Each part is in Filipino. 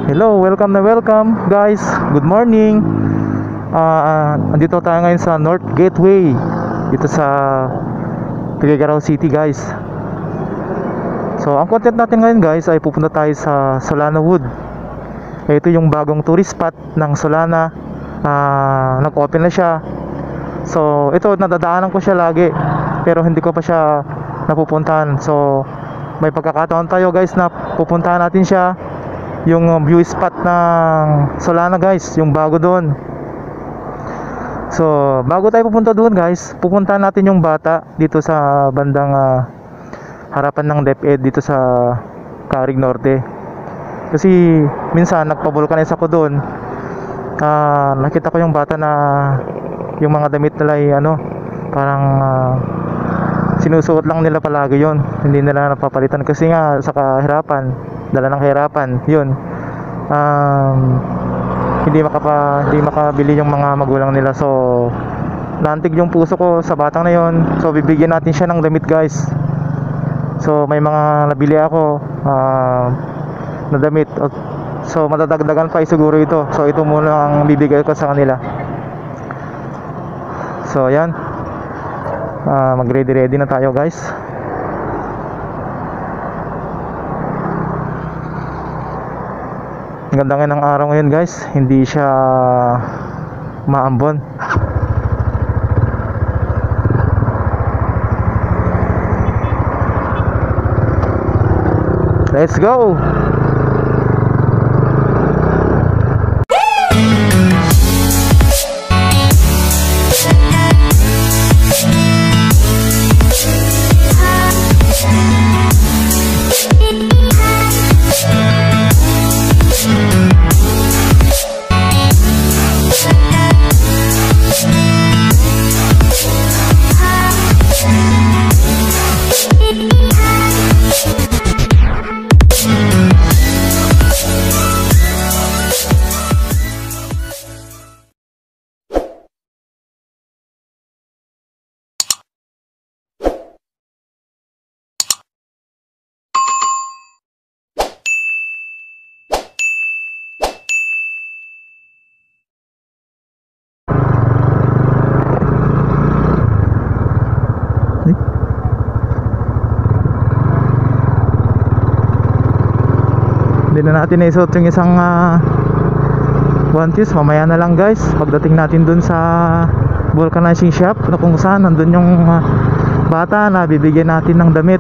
Hello, welcome na welcome guys. Good morning. Andito tayo ngayon sa North Gateway dito sa Tuguegarao City guys. So ang content natin ngayon guys ay pupunta tayo sa Solana Wood. Ito yung bagong tourist spot ng Solana. Nag-open na siya. So ito, nadadaanan ko siya lagi pero hindi ko pa siya napupuntahan. So may pagkakataon tayo guys na pupuntahan natin siya. Yung view spot ng Solana guys, yung bago doon. So bago tayo pupunta doon guys, pupuntahan natin yung bata dito sa bandang harapan ng DepEd dito sa Carig Norte. Kasi minsan nagpa-vulcanize ako doon. Nakita ko yung bata na yung mga damit nila ay parang sinusuot lang nila palagi yon, hindi nila napapalitan kasi nga sa kahirapan, dala ng kahirapan yun. Hindi makabili yung mga magulang nila. So naantig yung puso ko sa batang na yon. So bibigyan natin siya ng damit guys. So may mga nabili ako na damit. So madadagdagan pa siguro ito. So ito muna ang bibigay ko sa kanila. So ayan, mag-ready na tayo guys. Ang ganda nga ng araw ngayon guys, hindi siya maambon. Let's go. Hindi na natin naisuot yung isang one piece. Mamaya na lang guys, pagdating natin dun sa vulcanizing shop na kung saan nandun yung bata na bibigyan natin ng damit.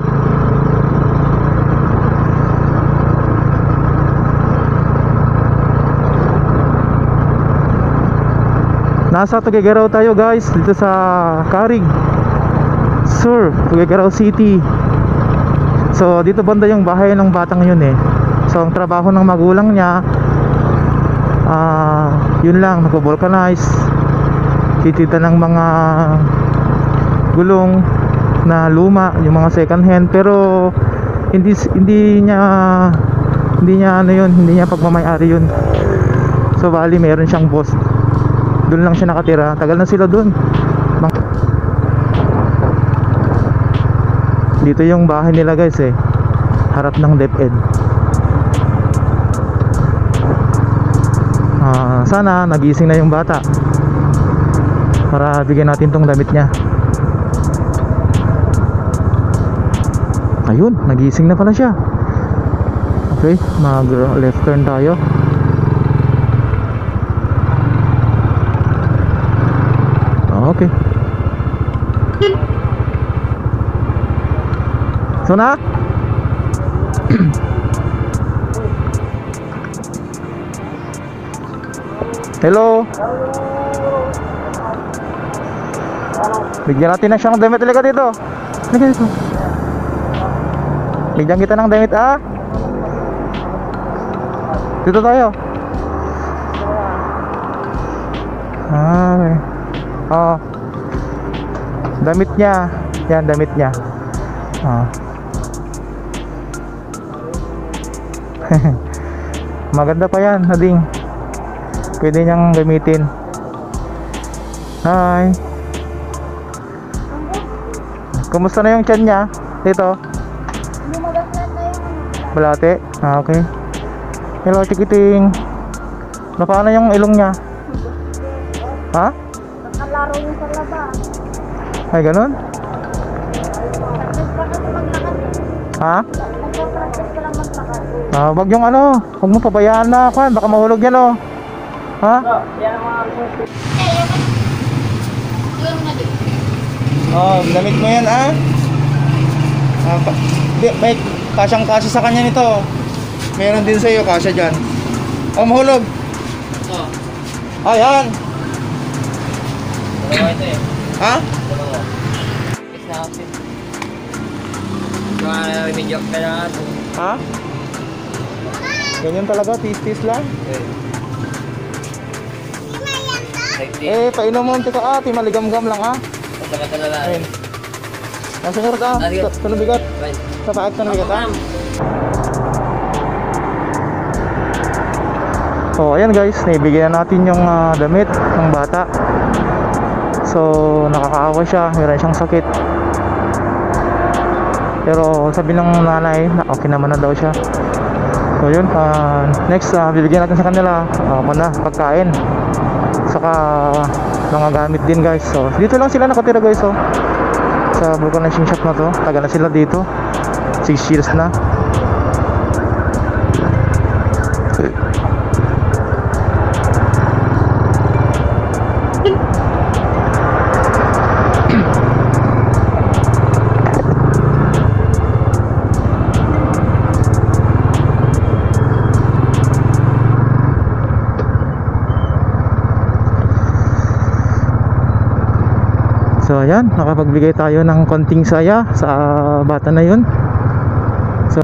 Nasa Tuguegarao tayo guys, dito sa Carig Sur, Tuguegarao City. So dito banda yung bahay ng batang yun eh. So ang trabaho ng magulang niya yun lang, nag-vulcanize, titita ng mga gulong na luma, yung mga second hand, pero hindi niya pagmamay-ari yun. So bali meron siyang boss, doon lang siya nakatira, tagal na sila doon. Dito yung bahay nila guys eh, harap ng DepEd. Sana nagising na yung bata para bigyan natin tong damit niya. Ayun, nagising na pala siya. Okay, mag left turn tayo. Okay. So na hello. Bigyan natin na siyang damit. Halika dito. Halika dito. Bigyan kita ng damit dito tayo. Okay. Damit niya. Yan, damit niya. Maganda pa yan, Nading. Pwede niyang gamitin. Hi. Kumusta na yung tiyan niya? Dito? Lumagas na yung Balate? Okay. Hello, chikiting. Paano yung ilong niya? Ha? Nakalaro niya sa labas. Ay, ganun? Ha? Nagpa-practice ka lang maglakad. Wag yung ano, huwag mo pabayaan na, Kwan, baka mahulog yan, oh. Ha? Oh, damit mo yan, ah. May kasyang-kasya sa kanya nito. Meron din sa iyo, kasya dyan. Oh, mahulog. Ayan. Dalawa ito eh. Ha? Dalawa. Kiss na kasi. May joke ka na ito. Ha? Ganyan talaga, tis-tis lang. Safety. Painom mo, tika, maligam-gam lang, ha? Basta na lang. Ayun. Nasunod ka, tunong bigat. Bye. Sa paag tunong bigat, ha? So ayan guys, naibigyan natin yung damit ng bata. So nakakaawa siya, meron siyang sakit. Pero sabi ng nanay na okay naman na daw siya. So yun, next bibigyan natin sa kanila muna pagkain. Saka mga gamit din guys. So dito lang sila nakatira guys, oh. Sa vulcanizing shop na to, taga na sila dito. 6 years na. So ayan, nakapagbigay tayo ng konting saya sa bata na yun. So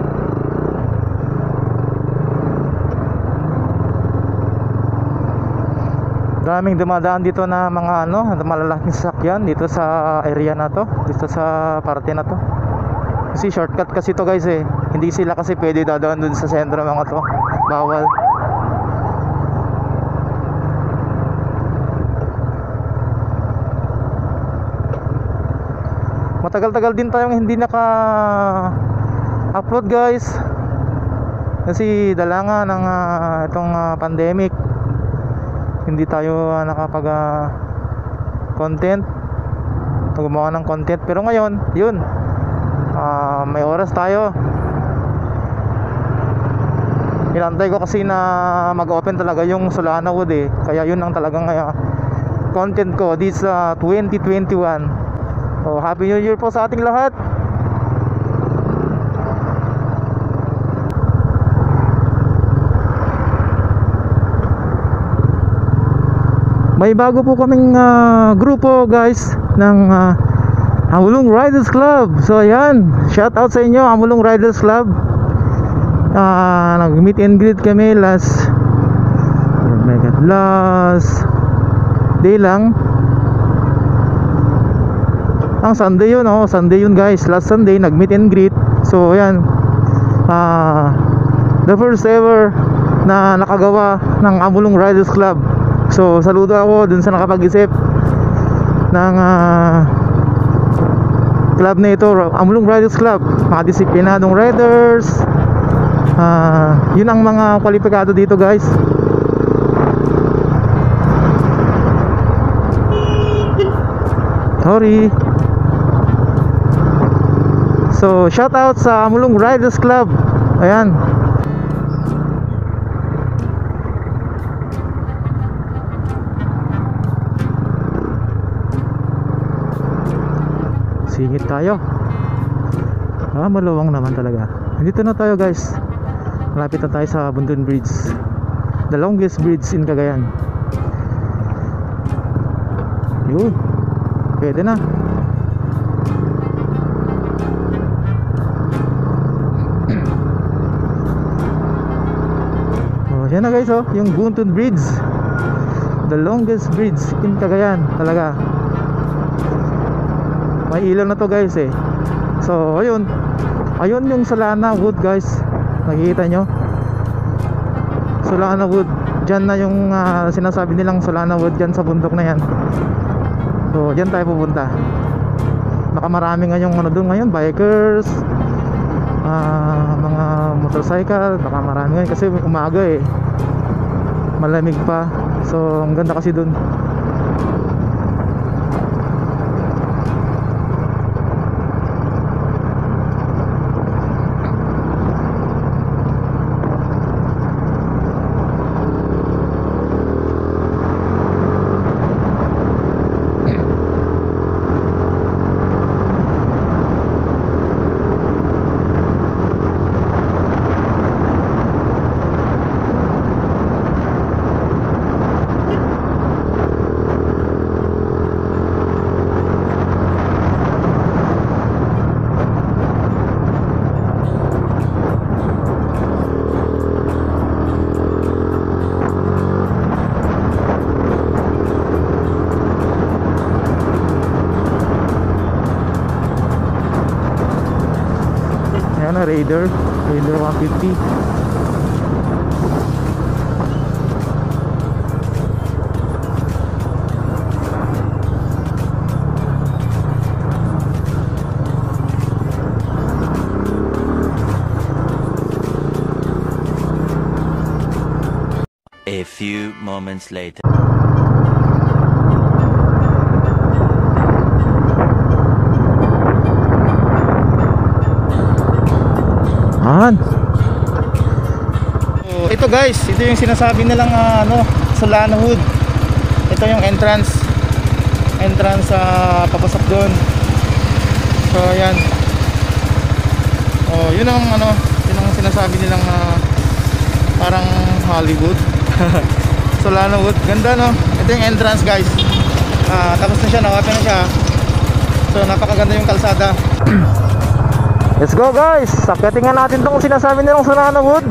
daming dumadaan dito na mga malalaking sasakyan dito sa area na to, dito sa parte na to. Kasi shortcut kasi to guys eh. Hindi sila kasi pwede dadaan dun sa sentro mga to. Bawal. Matagal-tagal din tayong hindi naka-upload guys. Kasi dala nga ng itong pandemic. Hindi tayo nakapag content, gumawa ng content. Pero ngayon, yun, may oras tayo. Inantay ko kasi na mag-open talaga yung Solana Wood eh. Kaya yun ang talagang content ko this 2021. Oh, Happy New Year po sa ating lahat. May bago po kaming grupo guys ng Amulong Riders Club. So ayan, shout out sa inyo Amulong Riders Club. Nag-meet and greet kami last day lang. Ang Sunday yun, Sunday yun guys. Last Sunday nag-meet and greet. So ayan, the first ever na nakagawa ng Amulong Riders Club. So saludo ako dun sa nakapag-isip ng club na ito, Amulong Riders Club. Mga disiplinadong riders, yun ang mga kwalipikado dito guys. Sorry. So shout out sa Amulong Riders Club. Ayan. Singit tayo. Maluwang naman talaga. Dito na tayo guys. Malapit na tayo sa Bundon Bridge, the longest bridge in Cagayan. Yun, pwede na. Yan na guys, yung Bundon Bridge, the longest bridge in Cagayan talaga. May ilaw na to guys eh. So ayun yung Solana Wood guys. Nakikita nyo Solana Wood. Diyan na yung sinasabi nilang Solana Wood, dyan sa bundok na yan. So dyan tayo pupunta. Baka marami ngayong doon ngayon, bikers, mga motorcycle, baka marami ngayon kasi umaga eh, malamig pa. So ang ganda kasi dun. Ayan na, Raider 150. A few moments later. Man. So, ito guys, ito yung sinasabi nilang Solano Hood. Ito yung entrance papasok doon. So ayan. Oh, yun ang yun ang sinasabi nilang parang Hollywood. Solano Hood, ganda no. Ito yung entrance guys. Tapos na siya, na-open na siya. So napakaganda yung kalsada. Let's go guys, sakyatin nga natin tong sinasabi nilang Solano Wood.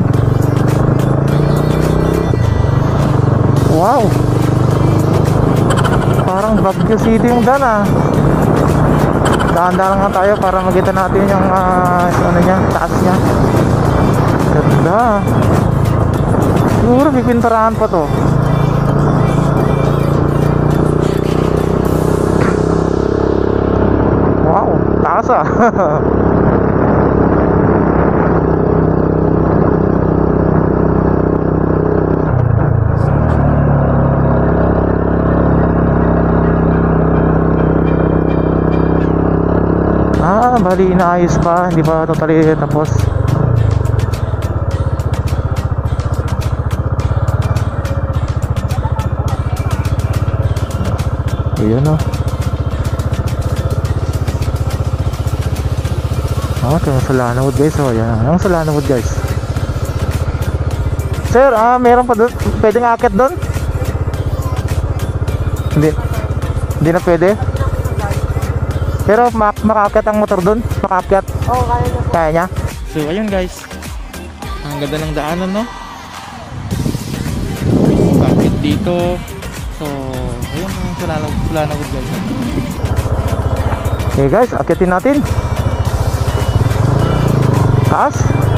Wow, parang Baguio City yung daan. Daan-daan lang tayo para makita natin yung niya, taas niya. Ganda. Siguro pipinturahan pa to. Wow, taas bali inaayos pa, hindi pa totally tapos. Ayan o. Ito yung Solano Wood guys. Ayan, yung Solano Wood guys. Sir, meron pa doon, pwedeng akit doon? Hindi na pwede? Pero makaakyat ang motor doon? Makaakyat? Oo, kaya na. Kaya niya? So ayun guys, ang ganda ng daanan no? Bakit dito? So ayun ang Solano Wood guys. Okay guys, akyatin natin. Taas.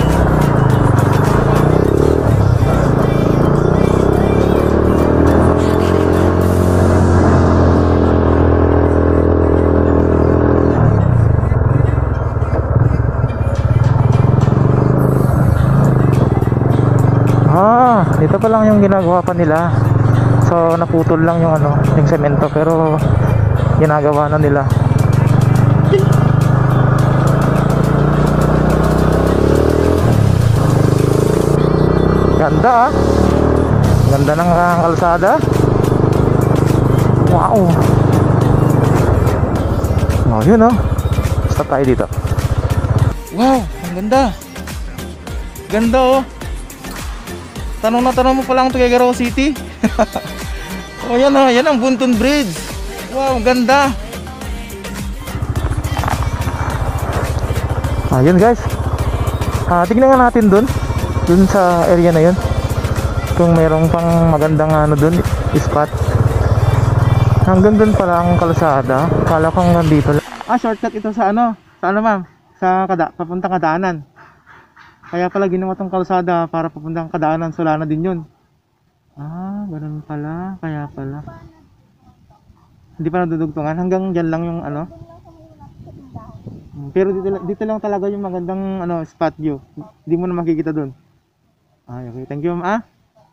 Dito pa lang yung ginagawa pa nila. So naputol lang yung yung semento, pero ginagawa na nila. Ganda ganda ng kalsada. Wow. Yun stop tayo dito. Wow, ang ganda. Ganda Tanong na tanong mo pa lang Tuguegarao City. Yan ang Bunton Bridge. Wow, ganda. Ayun guys. Tignan nga natin dun sa area na yun. Kung merong pang magandang dun, spot. Hanggang dun pala ang kalsada. Kala kong nandito lang. Shortcut ito sa Sa ma'am? Sa papuntang Kadaanan. Kaya pala ginawa tong kalsada para papuntang Kadaanan, Solano din yun. Ganun pala. Kaya pala. Hindi pa nadudugtungan. Hanggang dyan lang yung Pero dito lang talaga yung magandang spot view. Hindi mo na makikita doon. Ay, okay. Thank you, ma'am.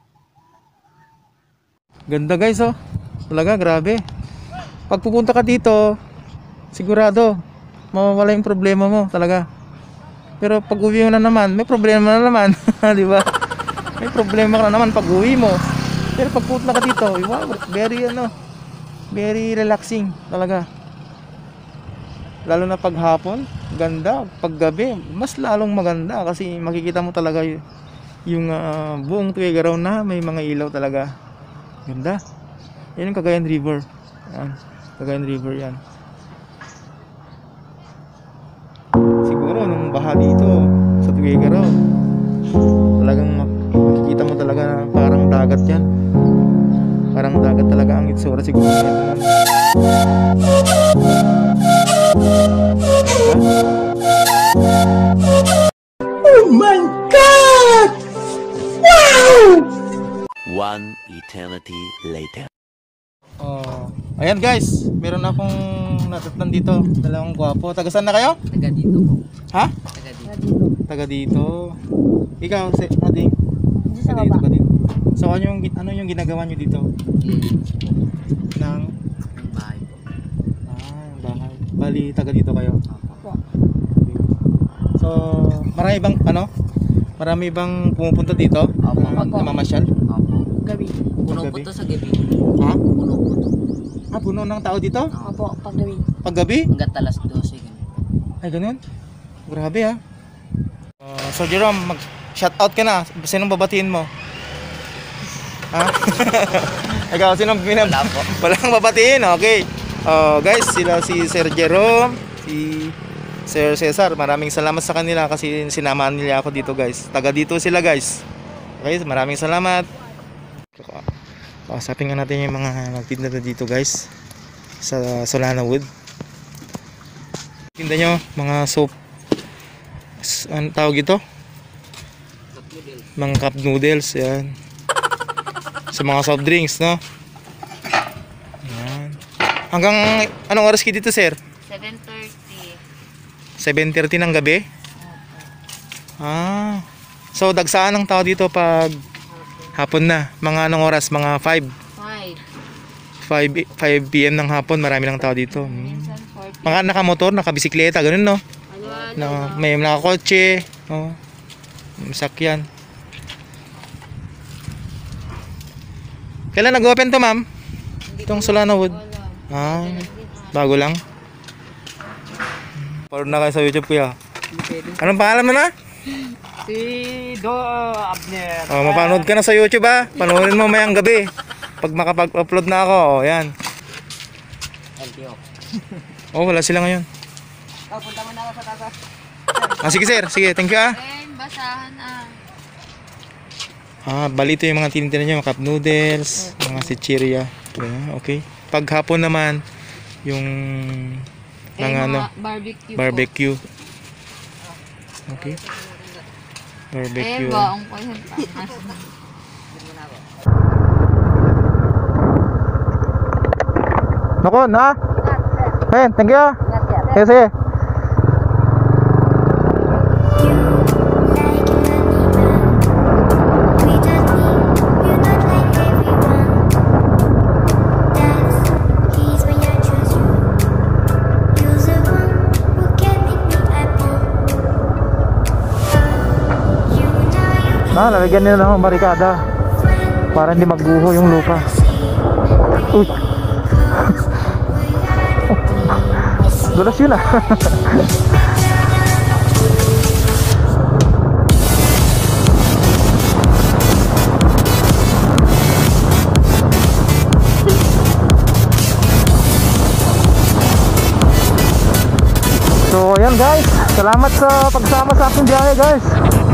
Ganda guys, oh. Talaga, grabe. Pag pupunta ka dito, sigurado mawawala yung problema mo talaga. Pero pag uwi mo na naman, may problema na naman. Di ba? May problema ka na naman pag uwi mo. Pero pag pupunta ka dito, wow, very relaxing talaga. Lalo na pag hapon, ganda. Pag gabi, mas lalong maganda kasi makikita mo talaga yung buong Tuguegarao na may mga ilaw talaga. Ganda. Yan yung Cagayan River. Yan. Cagayan River yan. Siguro nung baha dito sa Tuguegarao, talagang makikita mo talaga na parang dagat yan. Parang dagat talaga ang itsura siguro nito. Oh my God! Wow! One eternity later. Oh, ayan guys, meron akong natatnan dito, dalawang gwapo. Taga saan na kayo? Taga dito po. Ha? Taga dito. Taga dito. Ikaw, Ading? Taga dito ka din. So ano yung ginagawa nyo dito? Ng Bahay po. bahay. Bali, taga dito kayo. Opo. So, marami bang pumupunta dito? Opo. Namamasyal? Opo. Gabi. Puno po Gabi? to sa gabi. Ha? Puno po to. Puno ng tao dito? Opo, pag gabi. Pag gabi? Hanggat alas 12. Ganun. Ay, ganun? Grabe ha. So Jerome, mag-shoutout ka na. Sinong babatiin mo? Ha? Ikaw, sinong Wala po. Walang babatiin, okay. Guys, sila si Sir Jerome, si Sir Cesar. Maraming salamat sa kanila kasi sinamahan nila ako dito guys. Taga dito sila guys. Okay, maraming salamat. Pasapin nga natin yung mga nagtinda dito guys sa Solana Wood. Tinda nyo mga soap, ano tawag ito? Mga cup noodles, yan. Sa mga soft drinks, no? Yan. Hanggang anong oras kayo dito, sir? 7:30. 7:30 ng gabi? So dagsaan ang tao dito pag hapon na. Mga anong oras? Mga 5 PM ng hapon, marami ng tao dito. Mga nakamotor, nakabisikleta, ganun, no? Na may nakakotse, oh. Sakyan. Kailan nag-open to, ma'am? Itong Solana Wood. Bago lang. Parang na kayo sa YouTube, kuya. Anong pangalan mo na? Si Do Abner. Mapanood ka na sa YouTube, ha? Panoorin mo mayang gabi. Pag makapag-upload na ako, yan. Wala sila ngayon. Punta mo na ako sa taas. Sige, sir. Sige, thank you, ah. Basahan Balito yung mga tinitira nyo, mga cup noodles, mga chichirya. Okay. Pag hapon naman, yung mga barbecue. barbecue. Okay. Barbecue. Baong ko yun. Nako, na. Hey, thank you. Sige, sige. Lalagyan nila ng barikada para hindi magguho yung lupa. Uy. Dulas yun, ah. So ayan guys, salamat sa pagsama sa aking biyahe guys.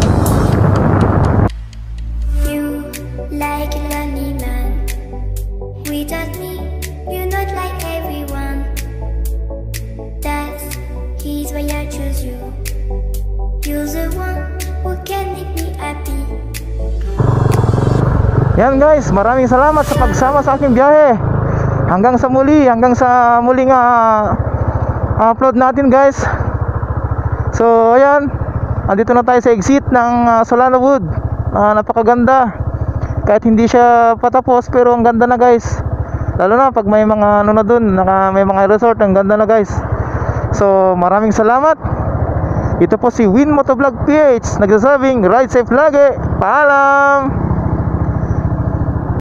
Like a lonely man without me, you're not like everyone. That's he's why I choose you. You're the one who can make me happy. Yan guys, maraming salamat sa pagsama sa aking biyahe. Hanggang sa muling upload natin guys. So ayan, andito na tayo sa exit ng Solano Wood. Napakaganda. Kahit hindi siya patapos, pero ang ganda na guys. Lalo na pag may mga ano na dun, may mga resort, ang ganda na guys. So maraming salamat. Ito po si Win Motovlog PH, nagsasabing ride safe lagi. Paalam.